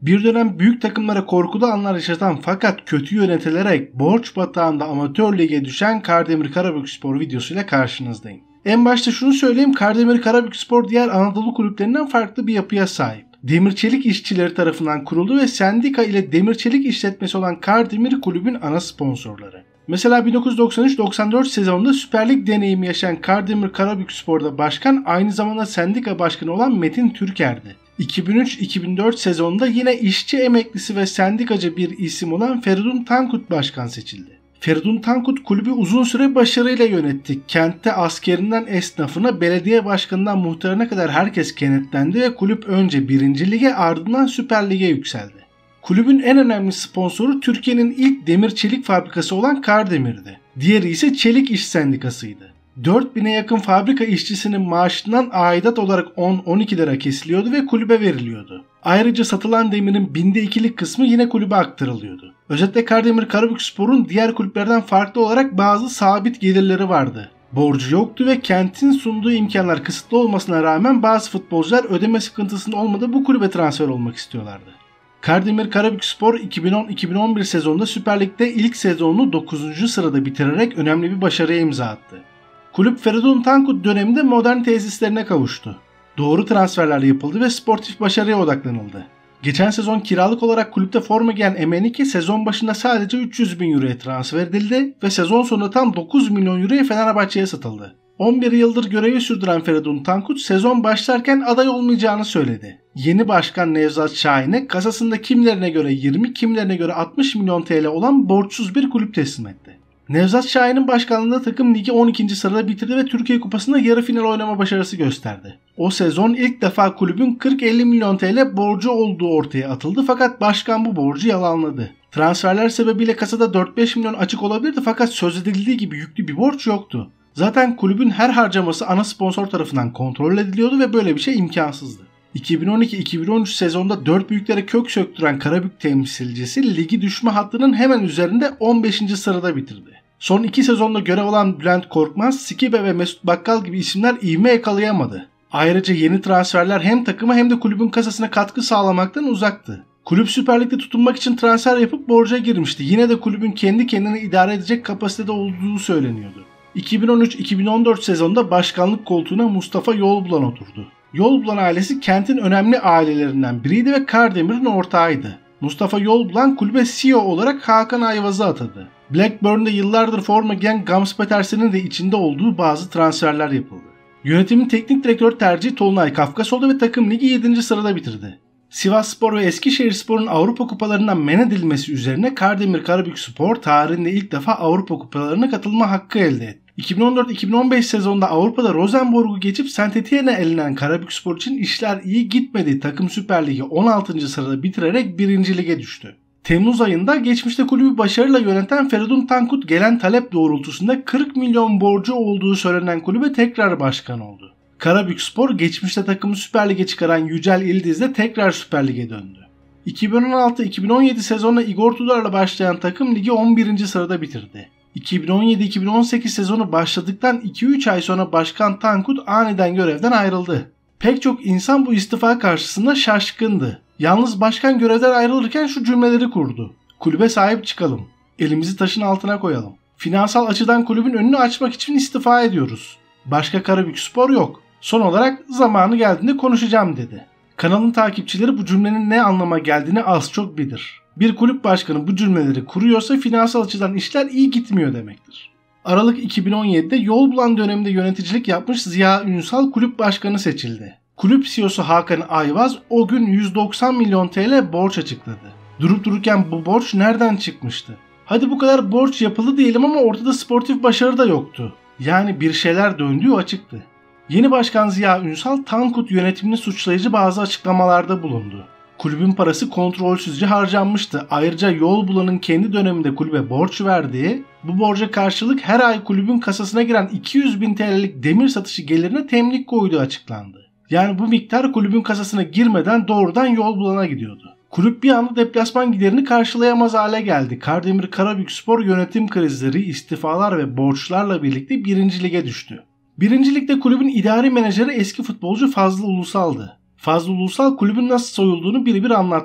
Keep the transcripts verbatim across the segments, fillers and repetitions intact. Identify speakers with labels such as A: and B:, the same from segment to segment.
A: Bir dönem büyük takımlara korkulu anlar yaşatan fakat kötü yönetilerek borç batağında amatör lige düşen Kardemir Karabükspor videosuyla karşınızdayım. En başta şunu söyleyeyim, Kardemir Karabükspor diğer Anadolu kulüplerinden farklı bir yapıya sahip. Demir çelik işçileri tarafından kuruldu ve sendika ile demir çelik işletmesi olan Kardemir kulübün ana sponsorları. Mesela bin dokuz yüz doksan üç doksan dört sezonunda Süper Lig deneyimi yaşayan Kardemir Karabükspor'da başkan aynı zamanda sendika başkanı olan Metin Türker'di. iki bin üç iki bin dört sezonunda yine işçi emeklisi ve sendikacı bir isim olan Feridun Tankut başkan seçildi. Feridun Tankut kulübü uzun süre başarıyla yönetti. Kentte askerinden esnafına, belediye başkanından muhtarına kadar herkes kenetlendi ve kulüp önce birinci lige ardından Süper Lig'e yükseldi. Kulübün en önemli sponsoru Türkiye'nin ilk demir çelik fabrikası olan Kardemir'di. Diğeri ise Çelik İş Sendikası'ydı. dört bine yakın fabrika işçisinin maaşından aidat olarak on on iki lira kesiliyordu ve kulübe veriliyordu. Ayrıca satılan demirin binde ikilik kısmı yine kulübe aktarılıyordu. Özetle Kardemir Karabükspor'un diğer kulüplerden farklı olarak bazı sabit gelirleri vardı. Borcu yoktu ve kentin sunduğu imkanlar kısıtlı olmasına rağmen bazı futbolcular ödeme sıkıntısının olmadığı bu kulübe transfer olmak istiyorlardı. Kardemir Karabükspor iki bin on iki bin on bir sezonunda Süper Lig'de ilk sezonunu dokuzuncu sırada bitirerek önemli bir başarıya imza attı. Kulüp Feridun Tankut döneminde modern tesislerine kavuştu. Doğru transferler yapıldı ve sportif başarıya odaklanıldı. Geçen sezon kiralık olarak kulüpte forma giyen Emenike sezon başında sadece üç yüz bin euroya transfer edildi ve sezon sonunda tam dokuz milyon euroya Fenerbahçe'ye satıldı. on bir yıldır görevi sürdüren Feridun Tankut sezon başlarken aday olmayacağını söyledi. Yeni başkan Nevzat Şahin'e kasasında kimilerine göre yirmi, kimilerine göre altmış milyon T L olan borçsuz bir kulüp teslim etti. Nevzat Şahin'in başkanlığında takım ligi on ikinci sırada bitirdi ve Türkiye Kupası'nda yarı final oynama başarısı gösterdi. O sezon ilk defa kulübün kırk elli milyon T L borcu olduğu ortaya atıldı fakat başkan bu borcu yalanladı. Transferler sebebiyle kasada dört beş milyon açık olabilirdi fakat söz edildiği gibi yüklü bir borç yoktu. Zaten kulübün her harcaması ana sponsor tarafından kontrol ediliyordu ve böyle bir şey imkansızdı. iki bin on iki iki bin on üç sezonda dört büyüklere kök söktüren Karabük temsilcisi ligi düşme hattının hemen üzerinde on beşinci sırada bitirdi. Son iki sezonda görev alan Bülent Korkmaz, Sikibe ve Mesut Bakkal gibi isimler ivme yakalayamadı. Ayrıca yeni transferler hem takıma hem de kulübün kasasına katkı sağlamaktan uzaktı. Kulüp Süper Lig'de tutunmak için transfer yapıp borca girmişti. Yine de kulübün kendi kendini idare edecek kapasitede olduğu söyleniyordu. iki bin on üç iki bin on dört sezonda başkanlık koltuğuna Mustafa Yolbulan oturdu. Yolbulan ailesi kentin önemli ailelerinden biriydi ve Kardemir'in ortağıydı. Mustafa Yolbulan kulübe C E O olarak Hakan Ayvaz'ı atadı. Blackburn'da yıllardır forma giyen Gams Petersen'in de içinde olduğu bazı transferler yapıldı. Yönetimin teknik direktör tercihi Tolunay Kafkas oldu ve takım ligi yedinci sırada bitirdi. Sivasspor ve Eskişehirspor'un Avrupa kupalarından men edilmesi üzerine Kardemir Karabükspor tarihinde ilk defa Avrupa kupalarına katılma hakkı elde etti. iki bin on dört iki bin on beş sezonunda Avrupa'da Rosenborg'u geçip Saint Etienne'e elenen Karabükspor için işler iyi gitmedi. Takım Süper Lig'i on altıncı sırada bitirerek birinci lige düştü. Temmuz ayında geçmişte kulübü başarıyla yöneten Feridun Tankut gelen talep doğrultusunda kırk milyon borcu olduğu söylenen kulübe tekrar başkan oldu. Karabükspor geçmişte takımı Süper Lig'e çıkaran Yücel İldiz'le tekrar Süper Lig'e döndü. iki bin on altı iki bin on yedi sezonuna Igor Tudor'la başlayan takım ligi on birinci sırada bitirdi. iki bin on yedi iki bin on sekiz sezonu başladıktan iki üç ay sonra Başkan Tankut aniden görevden ayrıldı. Pek çok insan bu istifa karşısında şaşkındı. Yalnız başkan görevden ayrılırken şu cümleleri kurdu. Kulübe sahip çıkalım. Elimizi taşın altına koyalım. Finansal açıdan kulübün önünü açmak için istifa ediyoruz. Başka Karabükspor yok. Son olarak zamanı geldiğinde konuşacağım dedi. Kanalın takipçileri bu cümlenin ne anlama geldiğini az çok bilir. Bir kulüp başkanı bu cümleleri kuruyorsa finansal açıdan işler iyi gitmiyor demektir. Aralık iki bin on yedide Yolbulan döneminde yöneticilik yapmış Ziya Ünsal kulüp başkanı seçildi. Kulüp C E O'su Hakan Ayvaz o gün yüz doksan milyon T L borç açıkladı. Durup dururken bu borç nereden çıkmıştı? Hadi bu kadar borç yapıldı diyelim ama ortada sportif başarı da yoktu. Yani bir şeyler döndüğü açıktı. Yeni başkan Ziya Ünsal Tankut yönetimini suçlayıcı bazı açıklamalarda bulundu. Kulübün parası kontrolsüzce harcanmıştı. Ayrıca Yolbulan'ın kendi döneminde kulübe borç verdiği, bu borca karşılık her ay kulübün kasasına giren iki yüz bin T L'lik demir satışı gelirine temlik koyduğu açıklandı. Yani bu miktar kulübün kasasına girmeden doğrudan Yolbulan'a gidiyordu. Kulüp bir anda deplasman giderini karşılayamaz hale geldi. Kardemir Karabükspor yönetim krizleri, istifalar ve borçlarla birlikte birinci lige düştü. birinci Ligde kulübün idari menajeri eski futbolcu Fazlı Ulusal'dı. Fazlı Ulusal kulübün nasıl soyulduğunu birebir anlattı.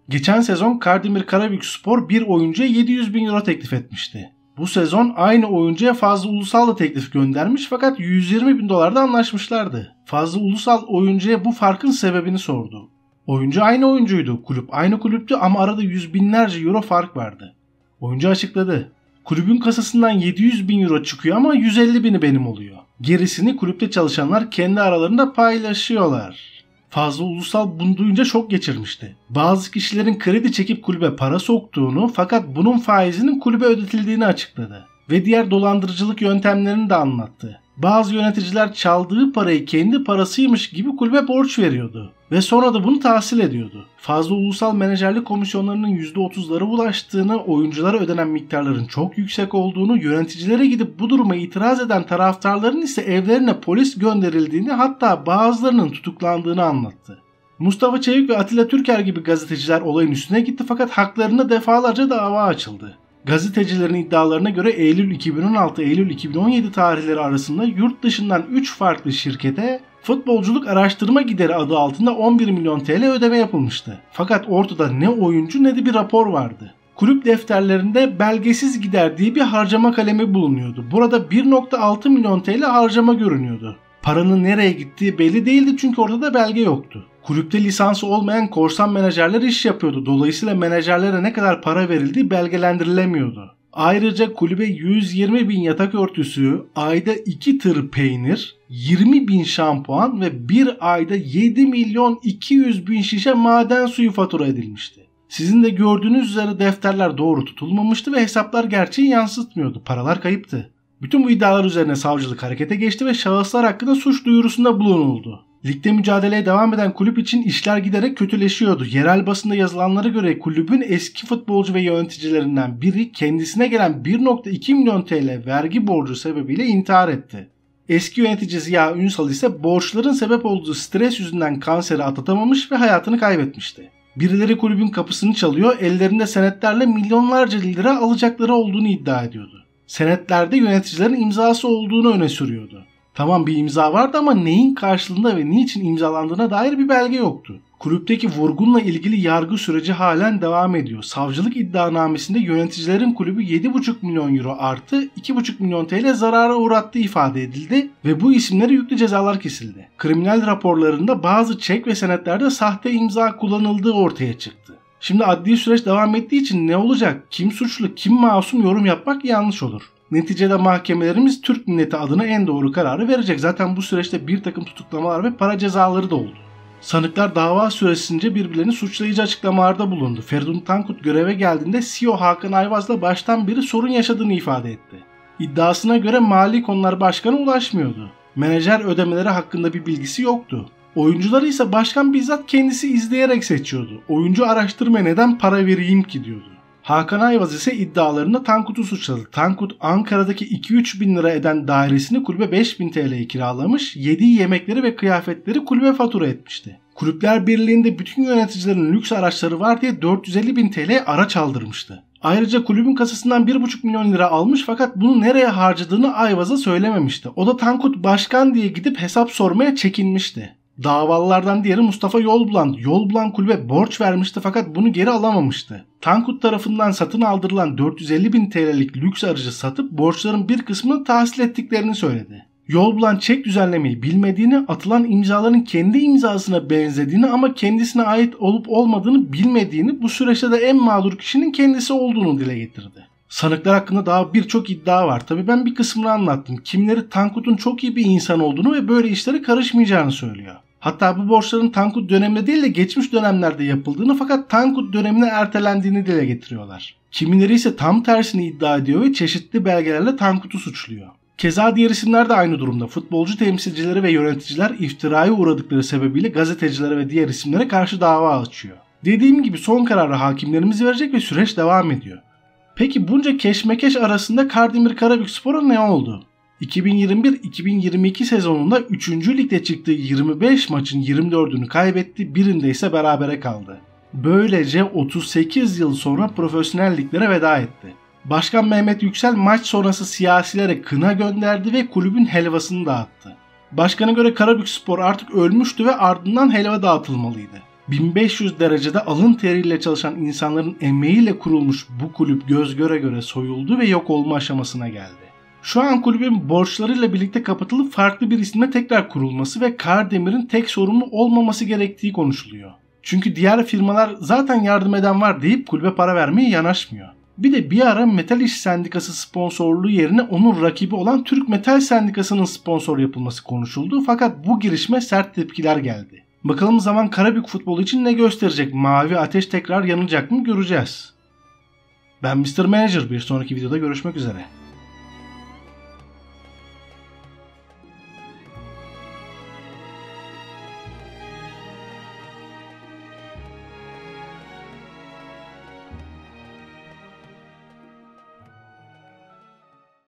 A: Geçen sezon Kardemir Karabükspor bir oyuncuya yedi yüz bin euro teklif etmişti. Bu sezon aynı oyuncuya Fazlı Ulusal da teklif göndermiş fakat yüz yirmi bin dolarda anlaşmışlardı. Fazlı Ulusal oyuncuya bu farkın sebebini sordu. Oyuncu aynı oyuncuydu, kulüp aynı kulüptü ama arada yüz binlerce euro fark vardı. Oyuncu açıkladı. Kulübün kasasından yedi yüz bin euro çıkıyor ama yüz elli bini benim oluyor. Gerisini kulüpte çalışanlar kendi aralarında paylaşıyorlar. Fazlı Ulusal bunu duyunca şok geçirmişti. Bazı kişilerin kredi çekip kulübe para soktuğunu fakat bunun faizinin kulübe ödetildiğini açıkladı. Ve diğer dolandırıcılık yöntemlerini de anlattı. Bazı yöneticiler çaldığı parayı kendi parasıymış gibi kulübe borç veriyordu. Ve sonra da bunu tahsil ediyordu. Fazla Ulusal menajerlik komisyonlarının yüzde otuzlara ulaştığını, oyunculara ödenen miktarların çok yüksek olduğunu, yöneticilere gidip bu duruma itiraz eden taraftarların ise evlerine polis gönderildiğini, hatta bazılarının tutuklandığını anlattı. Mustafa Çevik ve Atilla Türker gibi gazeteciler olayın üstüne gitti fakat haklarında defalarca dava açıldı. Gazetecilerin iddialarına göre Eylül iki bin on altı Eylül iki bin on yedi tarihleri arasında yurt dışından üç farklı şirkete futbolculuk araştırma gideri adı altında on bir milyon T L ödeme yapılmıştı. Fakat ortada ne oyuncu ne de bir rapor vardı. Kulüp defterlerinde belgesiz gider diye bir harcama kalemi bulunuyordu. Burada bir nokta altı milyon T L harcama görünüyordu. Paranın nereye gittiği belli değildi çünkü ortada belge yoktu. Kulüpte lisansı olmayan korsan menajerler iş yapıyordu. Dolayısıyla menajerlere ne kadar para verildiği belgelendirilemiyordu. Ayrıca kulübe yüz yirmi bin yatak örtüsü, ayda iki tır peynir, yirmi bin şampuan ve bir ayda yedi milyon iki yüz bin şişe maden suyu fatura edilmişti. Sizin de gördüğünüz üzere defterler doğru tutulmamıştı ve hesaplar gerçeği yansıtmıyordu. Paralar kayıptı. Bütün bu iddialar üzerine savcılık harekete geçti ve şahıslar hakkında suç duyurusunda bulunuldu. Ligde mücadeleye devam eden kulüp için işler giderek kötüleşiyordu. Yerel basında yazılanlara göre kulübün eski futbolcu ve yöneticilerinden biri kendisine gelen bir nokta iki milyon T L vergi borcu sebebiyle intihar etti. Eski yönetici Ziya Ünsal ise borçların sebep olduğu stres yüzünden kanseri atlatamamış ve hayatını kaybetmişti. Birileri kulübün kapısını çalıyor, ellerinde senetlerle milyonlarca lira alacakları olduğunu iddia ediyordu. Senetlerde yöneticilerin imzası olduğunu öne sürüyordu. Tamam, bir imza vardı ama neyin karşılığında ve niçin imzalandığına dair bir belge yoktu. Kulüpteki vurgunla ilgili yargı süreci halen devam ediyor. Savcılık iddianamesinde yöneticilerin kulübü yedi buçuk milyon euro artı iki buçuk milyon T L zarara uğrattığı ifade edildi ve bu isimlere yüklü cezalar kesildi. Kriminal raporlarında bazı çek ve senetlerde sahte imza kullanıldığı ortaya çıktı. Şimdi adli süreç devam ettiği için ne olacak, kim suçlu, kim masum yorum yapmak yanlış olur. Neticede mahkemelerimiz Türk milleti adına en doğru kararı verecek. Zaten bu süreçte bir takım tutuklamalar ve para cezaları da oldu. Sanıklar dava süresince birbirlerini suçlayıcı açıklamalarda bulundu. Feridun Tankut göreve geldiğinde C E O Hakan Ayvaz'la baştan beri sorun yaşadığını ifade etti. İddiasına göre Mali Konular Başkanı ulaşmıyordu. Menajer ödemeleri hakkında bir bilgisi yoktu. Oyuncuları ise başkan bizzat kendisi izleyerek seçiyordu. Oyuncu araştırmaya neden para vereyim ki diyordu. Hakan Ayvaz ise iddialarında Tankut'u suçladı. Tankut Ankara'daki iki üç bin lira eden dairesini kulübe beş bin T L'ye kiralamış, yediği yemekleri ve kıyafetleri kulübe fatura etmişti. Kulüpler Birliği'nde bütün yöneticilerin lüks araçları var diye dört yüz elli bin T L araç aldırmıştı. Ayrıca kulübün kasasından bir buçuk milyon lira almış fakat bunu nereye harcadığını Ayvaz'a söylememişti. O da Tankut başkan diye gidip hesap sormaya çekinmişti. Davalılardan diğeri Mustafa Yolbulan. Yolbulan kulübe borç vermişti fakat bunu geri alamamıştı. Tankut tarafından satın aldırılan dört yüz elli bin T L'lik lüks aracı satıp borçların bir kısmını tahsil ettiklerini söyledi. Yolbulan çek düzenlemeyi bilmediğini, atılan imzaların kendi imzasına benzediğini ama kendisine ait olup olmadığını bilmediğini, bu süreçte de en mağdur kişinin kendisi olduğunu dile getirdi. Sanıklar hakkında daha birçok iddia var. Tabii ben bir kısmını anlattım. Kimleri Tankut'un çok iyi bir insan olduğunu ve böyle işlere karışmayacağını söylüyor. Hatta bu borçların Tankut döneminde değil de geçmiş dönemlerde yapıldığını fakat Tankut dönemine ertelendiğini dile getiriyorlar. Kimileri ise tam tersini iddia ediyor ve çeşitli belgelerle Tankut'u suçluyor. Keza diğer isimler de aynı durumda. Futbolcu temsilcileri ve yöneticiler iftiraya uğradıkları sebebiyle gazetecilere ve diğer isimlere karşı dava açıyor. Dediğim gibi son kararı hakimlerimiz verecek ve süreç devam ediyor. Peki bunca keşmekeş arasında Kardemir Karabükspor'a ne oldu? iki bin yirmi bir iki bin yirmi iki sezonunda üçüncü ligde çıktığı yirmi beş maçın yirmi dördünü kaybetti, birinde ise berabere kaldı. Böylece otuz sekiz yıl sonra profesyonel liglere veda etti. Başkan Mehmet Yüksel maç sonrası siyasilere kına gönderdi ve kulübün helvasını dağıttı. Başkana göre Karabükspor artık ölmüştü ve ardından helva dağıtılmalıydı. bin beş yüz derecede alın teriyle çalışan insanların emeğiyle kurulmuş bu kulüp göz göre göre soyuldu ve yok olma aşamasına geldi. Şu an kulübün borçlarıyla birlikte kapatılıp farklı bir isimle tekrar kurulması ve Kardemir'in tek sorumlu olmaması gerektiği konuşuluyor. Çünkü diğer firmalar zaten yardım eden var deyip kulübe para vermeye yanaşmıyor. Bir de bir ara Metal İş Sendikası sponsorluğu yerine onun rakibi olan Türk Metal Sendikası'nın sponsor yapılması konuşuldu fakat bu girişime sert tepkiler geldi. Bakalım zaman Karabük futbolu için ne gösterecek? Mavi ateş tekrar yanacak mı göreceğiz. Ben mister Manager, bir sonraki videoda görüşmek üzere.